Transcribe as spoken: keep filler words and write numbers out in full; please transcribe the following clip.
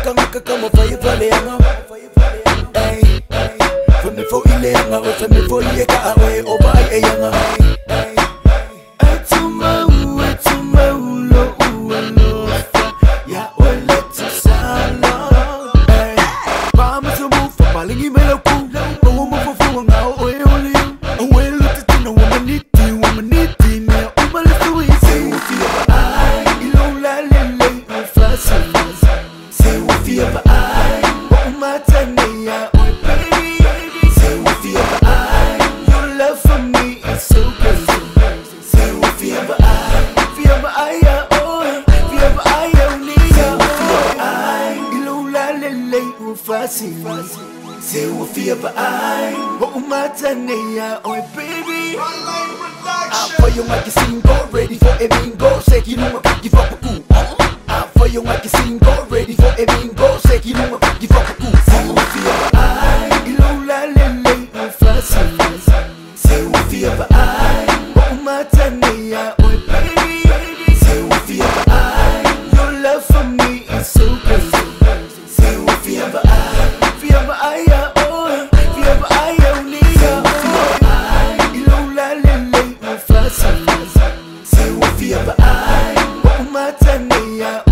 maka maka kama fire vale yanga. Hey, for me for ile yanga, for me for ile ka away over ay yanga. Atuma u atuma u lo u lo ya ole tsala. Hey, pa mo so move for balingi melo ku, ko mo mo fu nga o e oli. Away lo tina woman niti woman niti me o bale tu say we feel I ilo la le le o fast. Say we feel I o mata ne ya o baby. Say we feel I your love for me is so crazy. Say we feel I feel I ya oh feel I ya ni ya I ilo la le le o fast. Say we feel I o mata ne ya o baby. Frontline I for you like you sing go ready for a bingo. Say you know I give up a cool. I for you like you sing go ready for a bingo. Say you know I give up a cool. Say we feel I ilo la le le o fast. Say we feel I o mata ne ya o baby. Say we feel I your love for me is so crazy. Say we feel I feel I ya oh feel I ya ni ya oh ilo la le le o fast. Say we feel I o mata ne ya